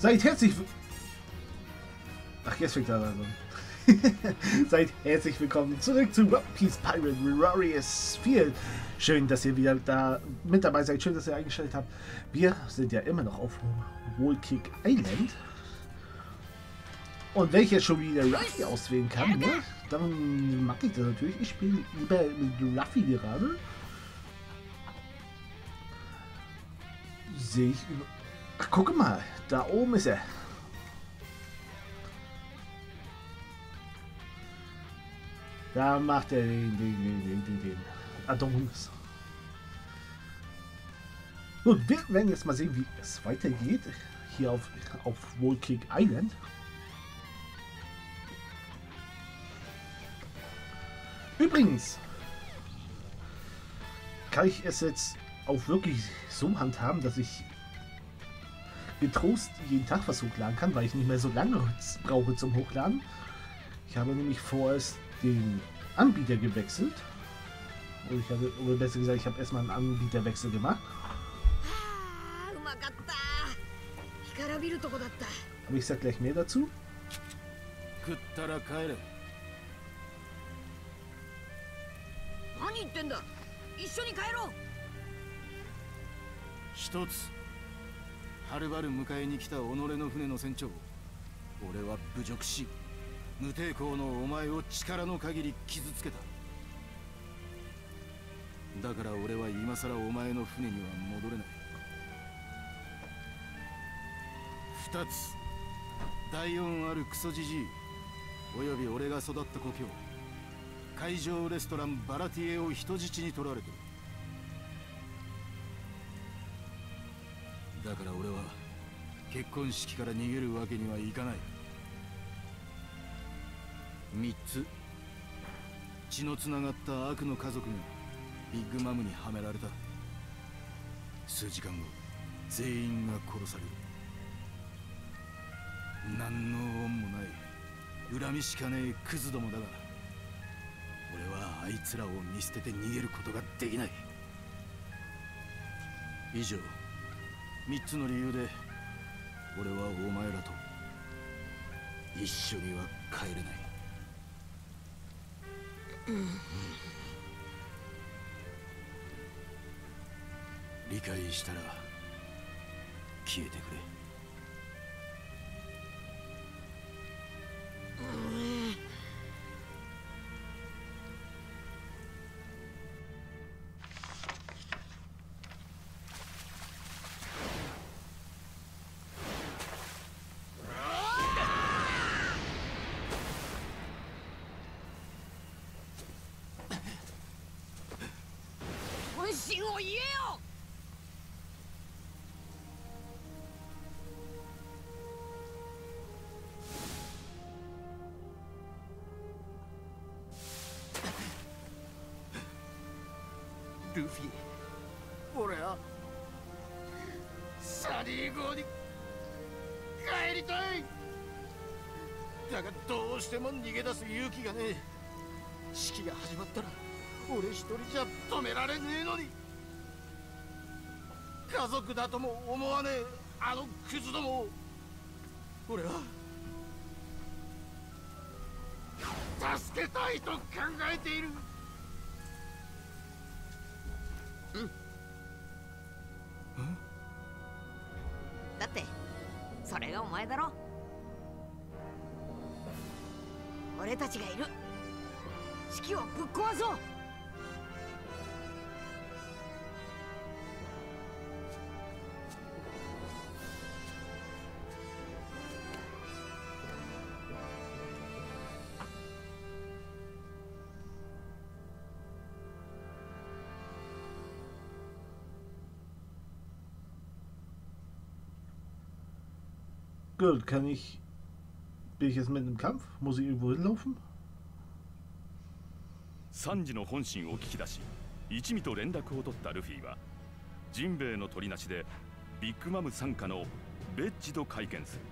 Seid herzlich... Ach, jetzt fängt er an. Seid herzlich willkommen zurück zu One Piece Pirate Warriors 4. Schön, dass ihr wieder da mit dabei seid. Schön, dass ihr eingeschaltet habt. Wir sind ja immer noch auf Whole Cake Island. Und wenn ich jetzt schon wieder Ruffy auswählen kann, ne, dann mag ich das natürlich. Ich spiele lieber mit Ruffy gerade. Sehe ich über... Ach, guck mal, da oben ist er. Da macht er den Adonis. Gut, wir werden jetzt mal sehen, wie es weitergeht. Hier auf Whole Cake Island. Übrigens kann ich es jetzt auch wirklich so handhaben, dass ich getrost jeden Tag was hochladen kann, weil ich nicht mehr so lange brauche zum Hochladen. Ich habe nämlich vorerst den Anbieter gewechselt. Oder besser gesagt, ich habe erstmal einen Anbieterwechsel gemacht. Aber ich sag gleich mehr dazu. はるばる迎えに来た己の船の船長、俺は侮辱し、無抵抗のお前を力の限り傷つけた。だから俺は今さらお前の船には戻れない。二つ、第四あるクソジジイ、および俺が育った故郷、海上レストランバラティエを人質に取られてる。だから俺は結婚式から逃げるわけにはいかない。三つ、血のつながった悪の家族がビッグマムにはめられた。数時間後、全員が殺される。何の恩もない恨みしかねえクズどもだが、俺はあいつらを見捨てて逃げることができない。以上3つの理由で俺はお前らと一緒には帰れない。理解したら消えてくれ。ルフィ、俺はサニー号に帰りたい。だがどうしても逃げ出す勇気がねえ。式が始まったら俺一人じゃ止められねえのに。家族だとも思わねえあのクズどもを俺は助けたいと考えている。 だってそれがお前だろ。俺たちがいる。式をぶっ壊そう。 Gut, bin ich jetzt mit dem Kampf? Muss ich irgendwo hinlaufen? サンジの本心を聞き出し、一味と連絡を取ったルフィは、ジンベエの取りなしでビッグマム傘下のベッジと会見する。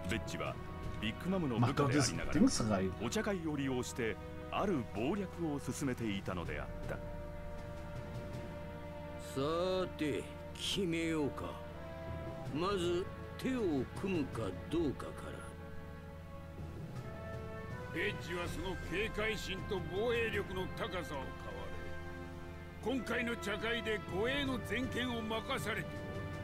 ベッジはビッグマムの部 Mach 下 doch であ das りながら Dings rein. お茶会を利用してある謀略を進めていたのであった。 さて決めようか。まず手を組むかどうかから。 ベッジはその警戒心と防衛力の高さを買われ、今回の茶会で護衛の全権を任されておる。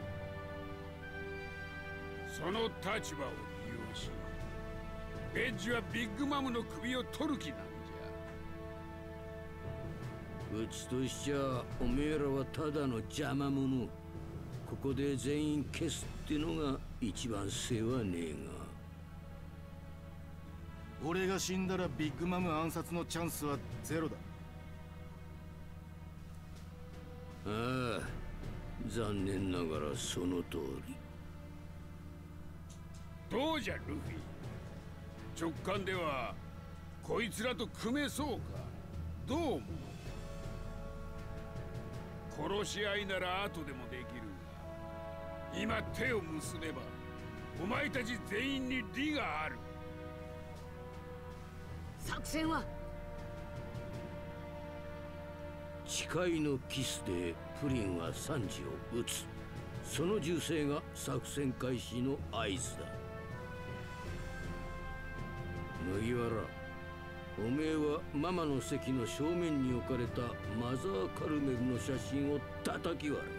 その立場を利用し、ベッジはビッグマムの首を取る気なんじゃ。 うちとしちゃおめえらはただの邪魔者。ここで全員消すってのが一番世話ねえが。 俺が死んだらビッグマム暗殺のチャンスはゼロだ。 ああ、残念ながらその通り。 どうじゃルフィ、直感ではこいつらと組めそうか。どう思う？殺し合いなら後でもできるが、今手を結べばお前たち全員に利がある。 作戦は誓いのキスでプリンはサンジを撃つ。その銃声が作戦開始の合図だ。麦わら、おめえはママの席の正面に置かれたマザー・カルメルの写真を叩き割る。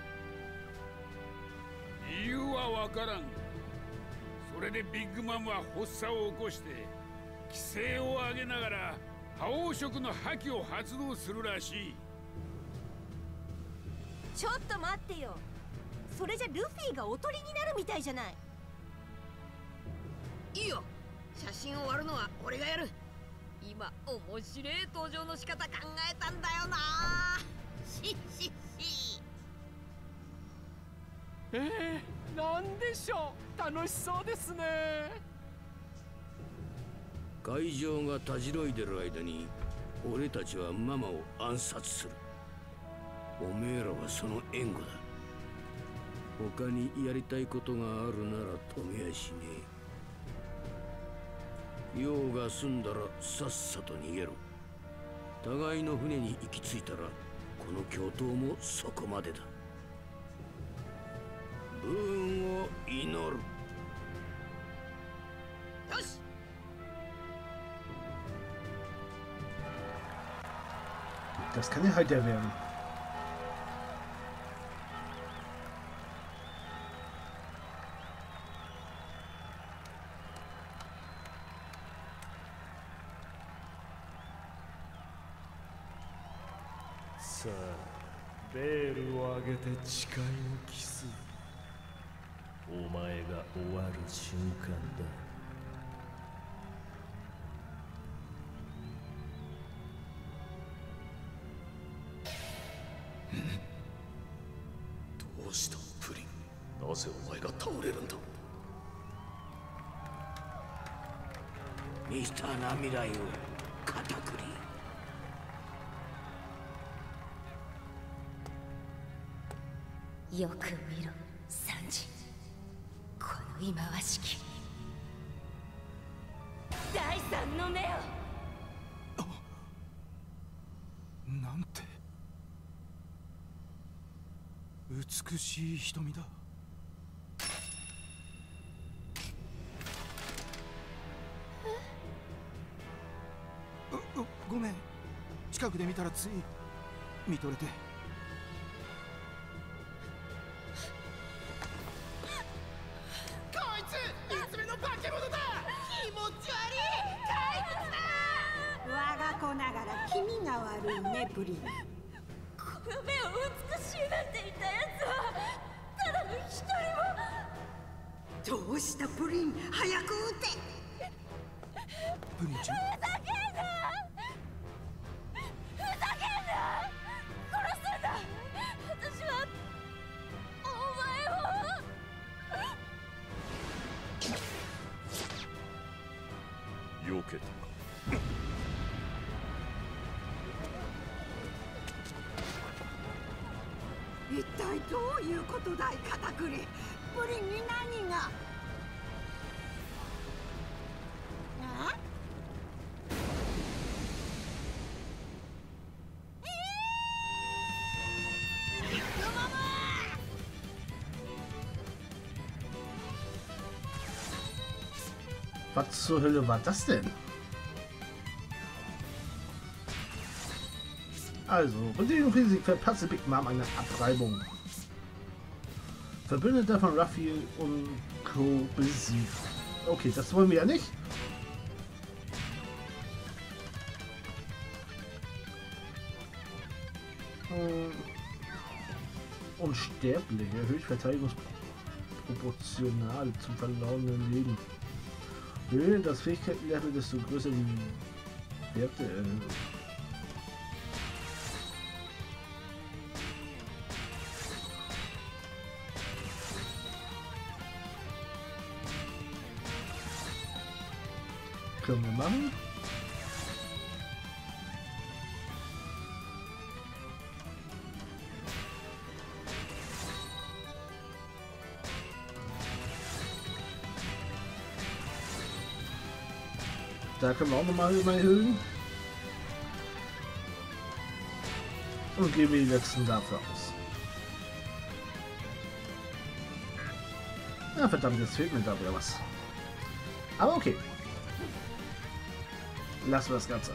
理由はわからんが、それでビッグマムは発作を起こして規制を上げながら覇王色の覇気を発動するらしい。 ちょっと待ってよ。それじゃルフィがおとりになるみたいじゃない。 いいよ。写真を割るのは俺がやる。今面白い登場の仕方考えたんだよな。しっしっし。 なんでしょう。楽しそうですね。 会場がたじろいでる間に俺たちはママを暗殺する。おめえらはその援護だ。他にやりたいことがあるなら止めやしねえ。用が済んだらさっさと逃げろ。互いの船に行き着いたらこの共闘もそこまでだ。武運を祈る。 よし。 Das kann ja halt der werden. Sa, ベールを上げて誓いのキス。お前が終わる瞬間だ。 どうしたプリン、なぜお前が倒れるんだ。 ミスターな未来を肩くり。 よく見ろサンジ、この忌まわしき第三の目を。 なんて美しい瞳だ。ごめん、近くで見たらつい見とれて。 こいついつ目の化け物だ。気持ち悪い怪物だ。 我が子ながら気味が悪いねプリン。 この目を美しいなんて言ったやつはただの一人も。 どうしたプリン、早く撃て。 プリンちゃん、 ふざけんな、ふざけんな、殺すんだ。私はお前を。 避けたか。 一体どういうことだいカタクリ。プリンに何が。 Was zur Hölle war das denn? Also, Bedingung Physik verpasste Big Mom eine Abreibung. Verbündeter von Ruffy und Co. besiegt. Okay, das wollen wir ja nicht. Unsterbliche, erhöht verteidigungsproportional zum verlorenen Leben. Höhe das Fähigkeitenlevel, desto größer die Werte erhöhen. Können wir machen. Da können wir auch nochmal erhöhen. Und geben wir die letzten dafür aus. Ja, verdammt, jetzt fehlt mir da wieder was. Aber okay. Lassen wir das Ganze.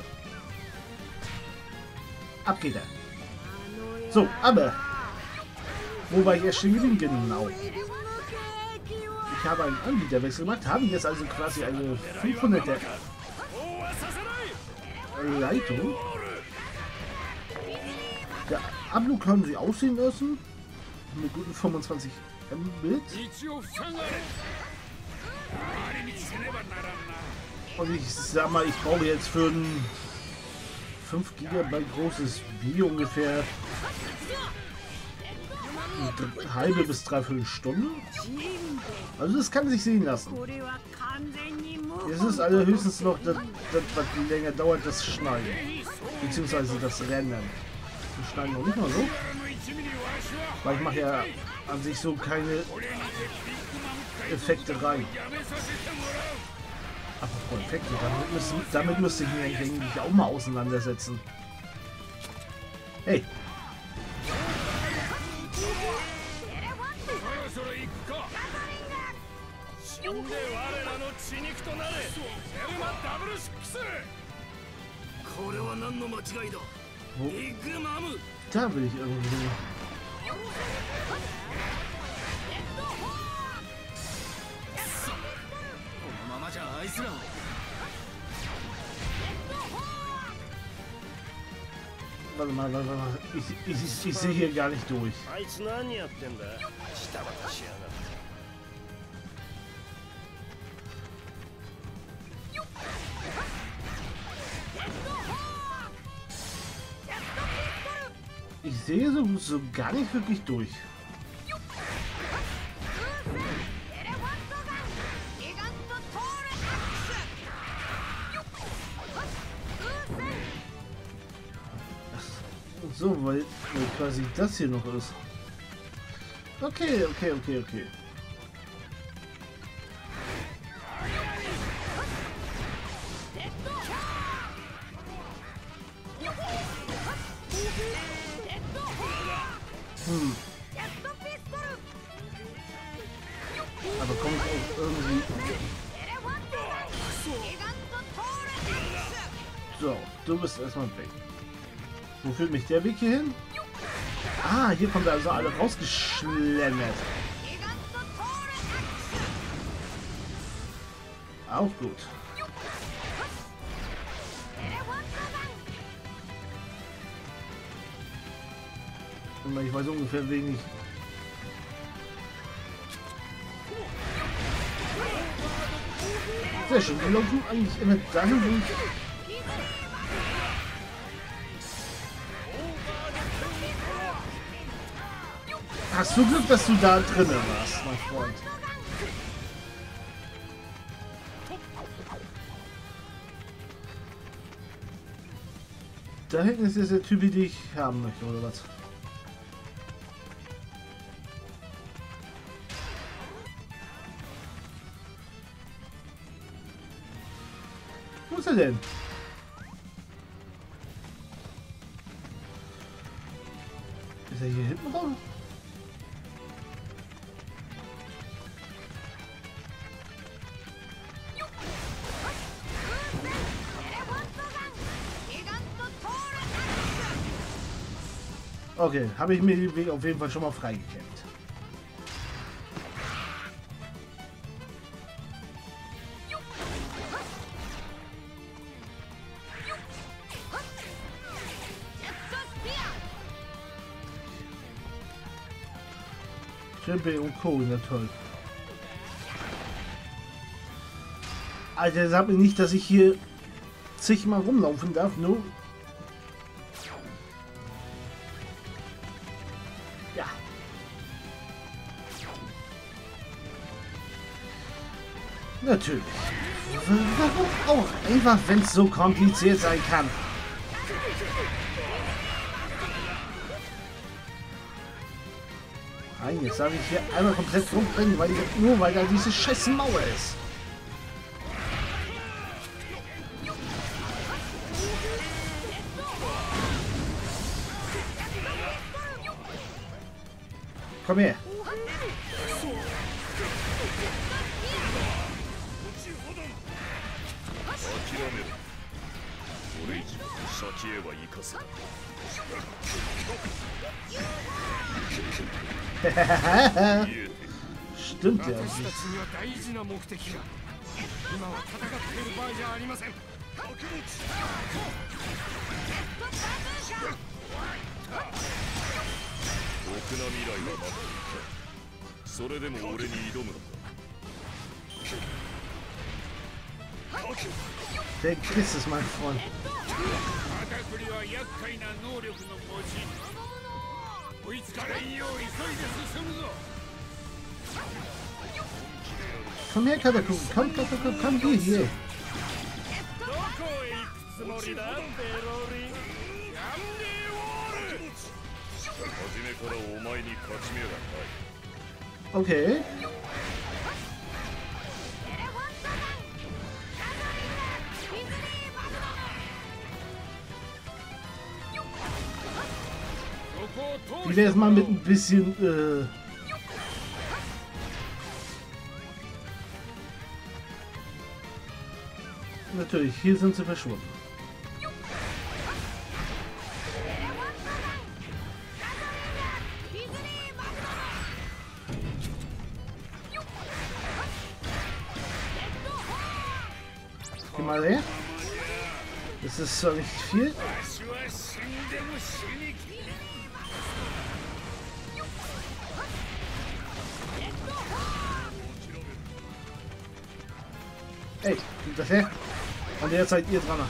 Ab geht er. So, aber. Wo war ich erst stehen geblieben? Genau. Ich habe einen Anbieterwechsel gemacht, haben jetzt also quasi eine 500er Leitung. Der Ablu können sie aussehen lassen. Mit guten 25 Mbit. Und ich sag mal, ich brauche jetzt für ein 5 GB großes Video ungefähr eine halbe bis dreiviertel Stunde. Also das kann sich sehen lassen. Es ist also höchstens noch das, was länger dauert, das Schneiden. Beziehungsweise das Rendern. Das Schneiden noch nicht mal so. Weil ich mache ja an sich so keine Effekte rein. Apropos Effekte, damit müsste ich mich eigentlich auch mal auseinandersetzen. Hey! Wo? Da will ich irgendwie. Warte mal. Ich sehe hier gar nicht durch. Ich sehe so gar nicht wirklich durch. So, weil quasi das hier noch ist. Okay. Aber komme ich auch irgendwie... So, du bist erstmal weg. Wo führt mich der Weg hier hin? Ah, hier kommt er also alle rausgeschlendert. Auch gut. Ich weiß ungefähr wenig. Sehr schön, wir laufen eigentlich immer dahin, wo ich... Hast du Glück, dass du da drinnen warst, mein Freund? Da hinten ist jetzt der Typ, den ich haben möchte, oder was? Wo ist er denn? Ist er hier hinten rum? Okay, habe ich mir den Weg auf jeden Fall schon mal freigekämpft. Triple und Co. Na toll. Alter, sag mir nicht, dass ich hier zigmal rumlaufen darf, nur. Ja. Natürlich. Warum auch? Einfach, wenn es so kompliziert sein kann. Nein, jetzt darf ich hier einmal komplett rumbrennen, weil nur weil da diese scheiß Mauer ist. Komm her. Stimmt ja. Der Chris ist mein Freund. Komm her, Kataku. Komm hier. Okay. Wie wäre es mal mit ein bisschen, Natürlich, hier sind sie verschwunden. Geh mal her. Das ist zwar nicht viel. Ey, kommt das her? Und jetzt seid ihr dran.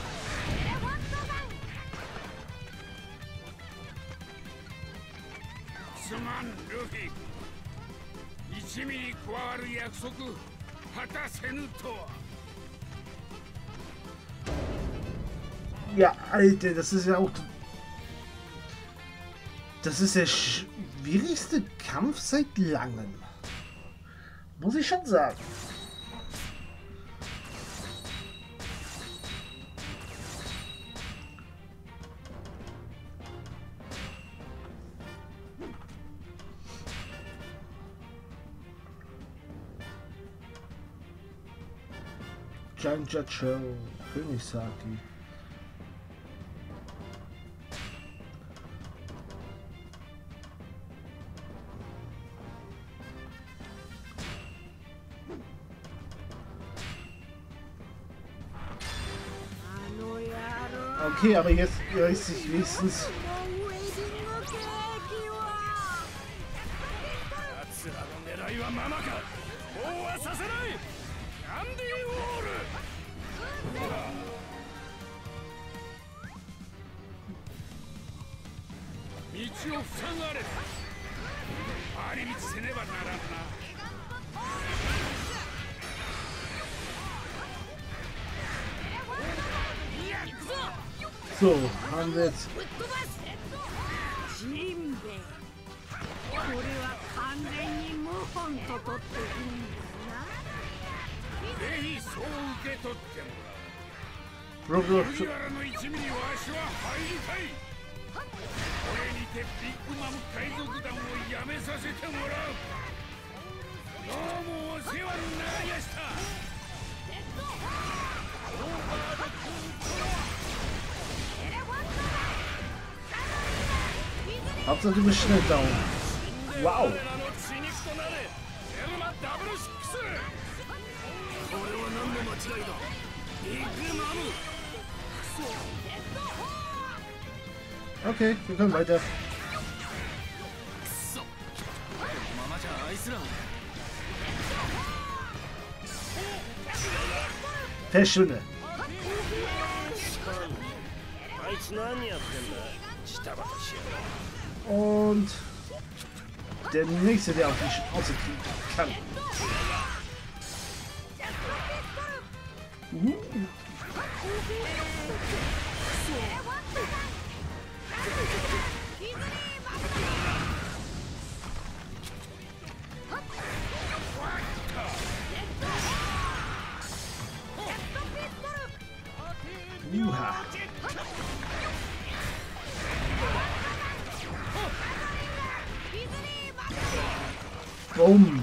Ja, Alter, das ist ja auch... Das ist der schwierigste Kampf seit langem. Muss ich schon sagen. Janjacho, Königssaki. Okay, aber jetzt weiß ich wenigstens. So, haben wir jetzt. Roblox. Hauptsache du bist schnell down. Wow. Okay, wir können weiter. Verschwinde. Und der nächste, der auf die Schnauze kriegen kann. Boom.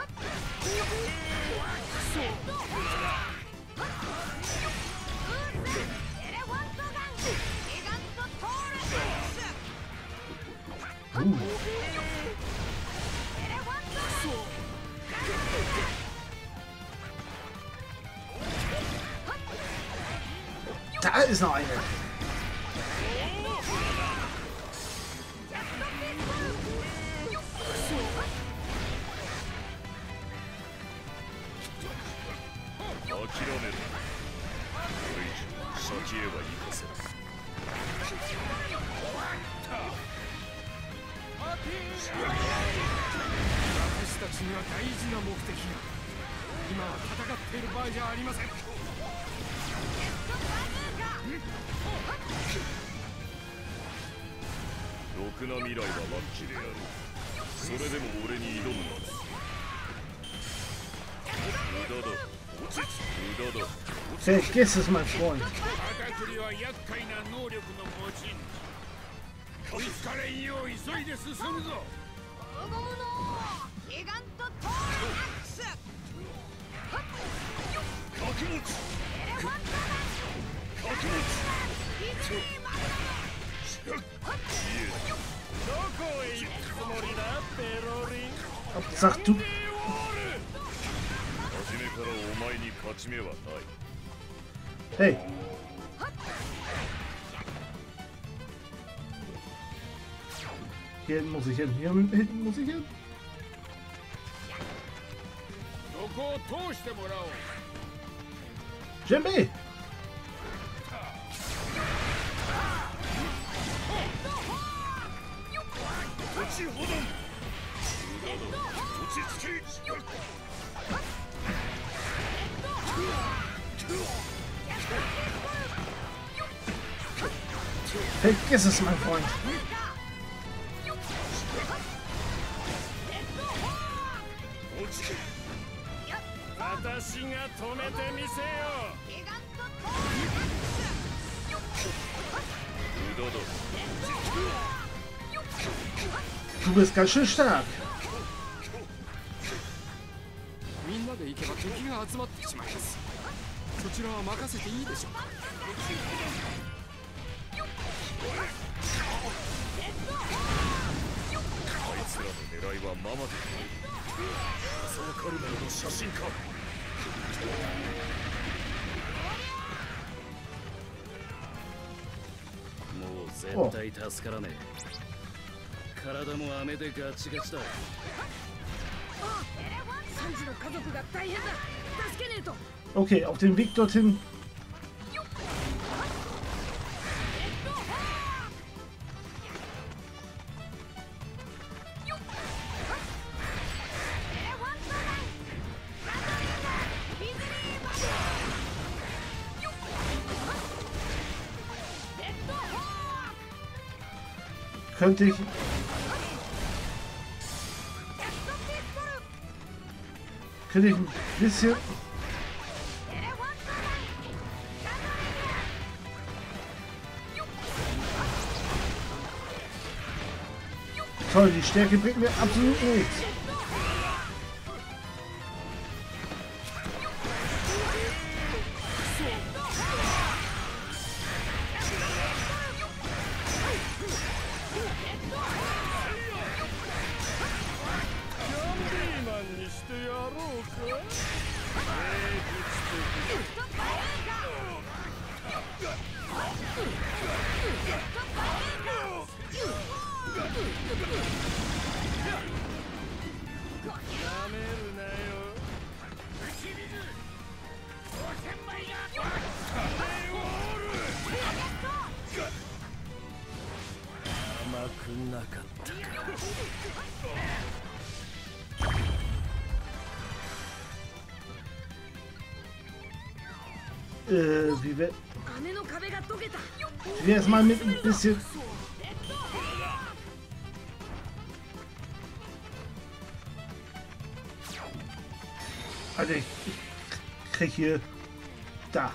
Da ist noch eine. Vergiss es, mein Freund. Sag du. Hey. Hier hinten muss ich hin. Hier hinten muss ich hin. Jimmy! Vergiss es, mein Freund. Du bist ganz schön stark. Oh. 体も雨でガチガチだ。 Okay, auf dem Weg dorthin. Könnte ich ein bisschen toll, die Stärke bringt mir absolut nichts. めるなよ。甘くなかったか。 Wie wir erstmal mit ein bisschen. Also ich krieg hier da.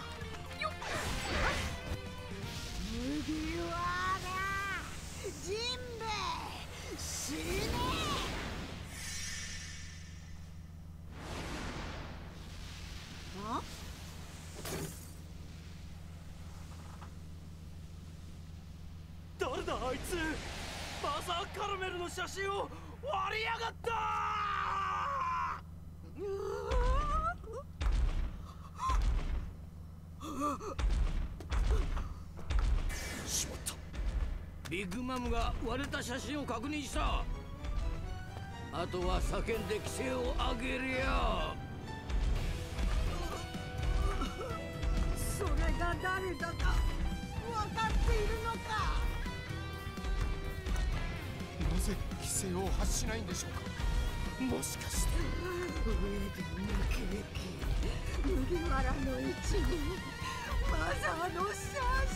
ビッグマムが割れた写真を確認した。あとは叫んで規制を上げるよ。 それが誰だか分かっているのか。 なぜ規制を発しないんでしょうか。もしかしてウェディングケーキ、麦わらの一味、マザーの写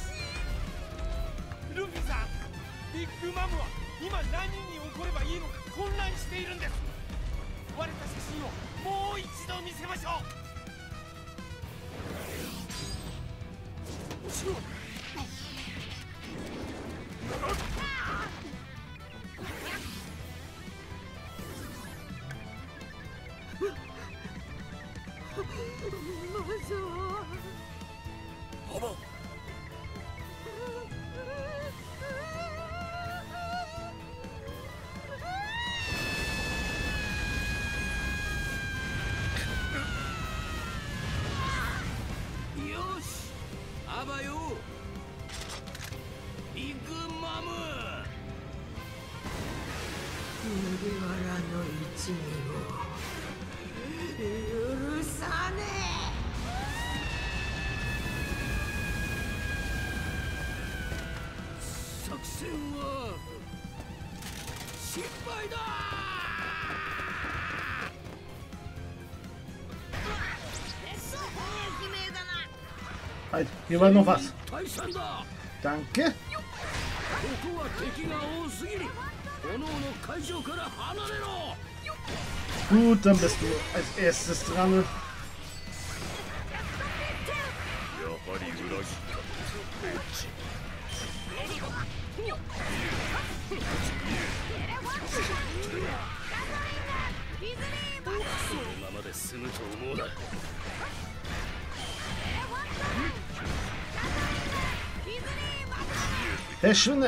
真。 ルフィさん、ビッグマムは今何に怒ればいいのか混乱しているんです。割れた写真をもう一度見せましょう。 麦わらの一味を許さねえ。作戦は失敗だ。 Halt, hier war noch was. 退散だ。 Danke. ここは敵が多すぎる。おのおの会場から離れろ。 Gut, dann bist du als erstes dran. Verschwinde!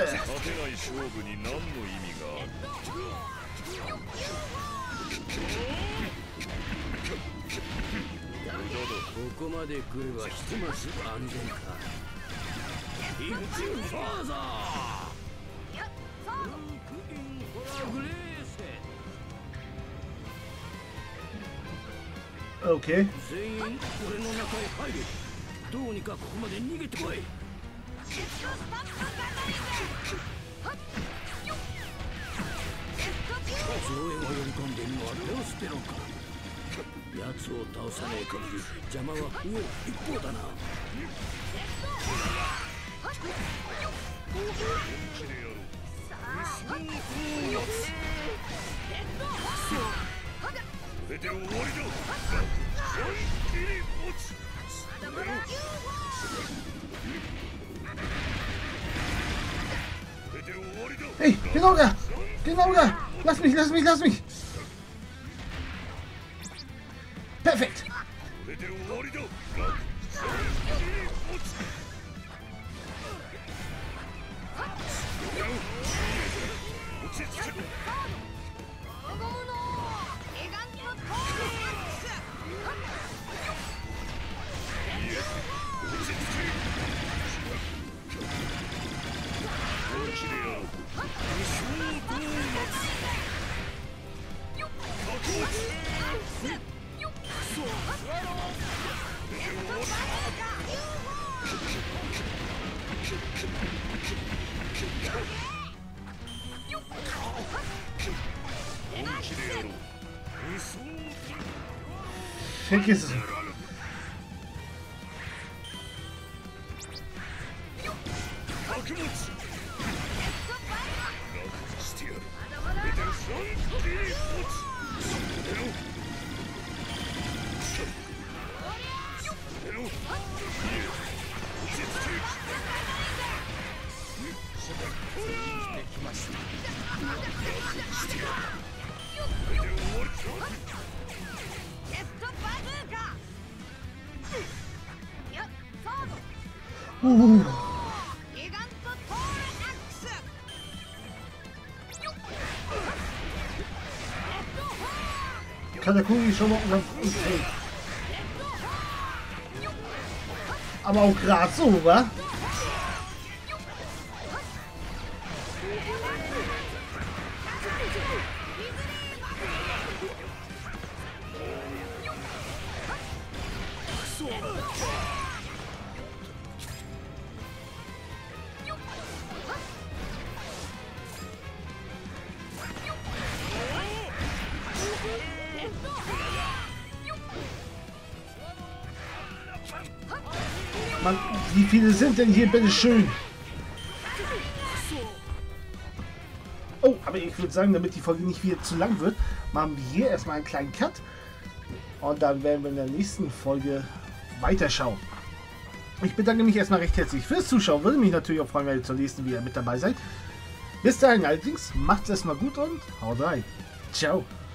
ここまで来ればひとまず安全か。イグチューファーザー。ルークインフォラグレーセ。 Okay. 全員俺の中へ入れ。どうにかここまで逃げてこい。増援を呼び込んでいるのはデオスペロンか。奴を倒さねえ限り邪魔は増える一方だな。これで終わりだ。 Hey, genau da! Genau da! Lass mich, lass mich, lass mich! Perfekt! Vergiss es. Katakuri schon mal okay. Aber auch gerade so, wa? Mann, wie viele sind denn hier, bitteschön? Oh, aber ich würde sagen, damit die Folge nicht wieder zu lang wird, machen wir hier erstmal einen kleinen Cut. Und dann werden wir in der nächsten Folge weiterschauen. Ich bedanke mich erstmal recht herzlich fürs Zuschauen. Würde mich natürlich auch freuen, wenn ihr zur nächsten wieder mit dabei seid. Bis dahin allerdings, macht's erstmal gut und haut rein. Ciao.